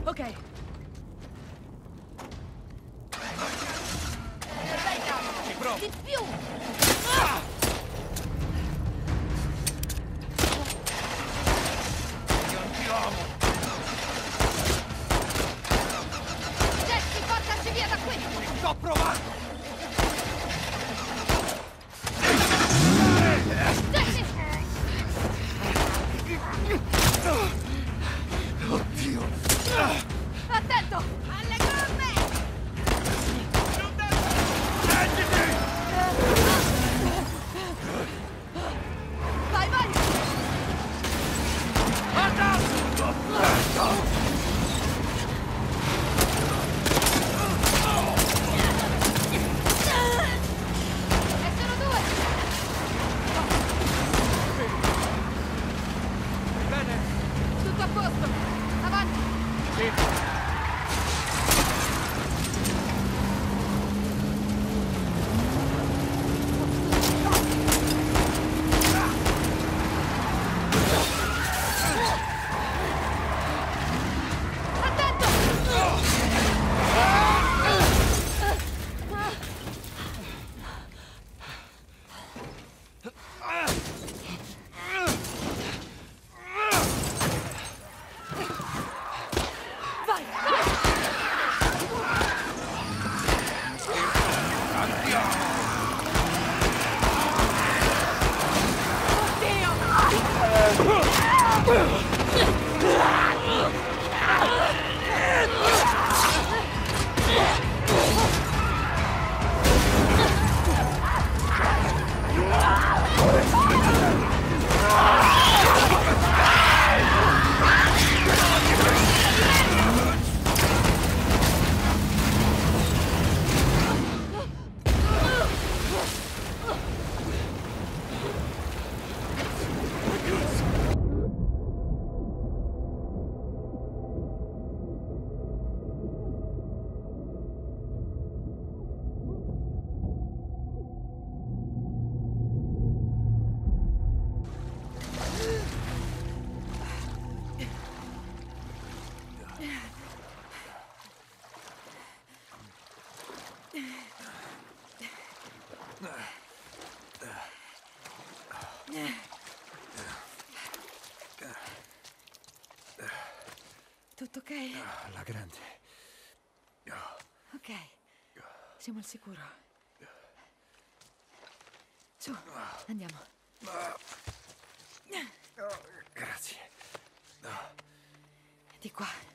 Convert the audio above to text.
Ok. Ci provo. Di più! Io non ti amo. Jesse, portaci via da qui! Ci sto provando. Jesse! Oddio. Attento! Alle gomme! Reggiti! Vai, vai! Guarda! E sono due! Bene? Tutto a posto! Avanti! Sì. Attento! Vai, vai! Andiamo! Tutto ok? La grande. Ok. Siamo al sicuro. Su, andiamo. Grazie. Di qua.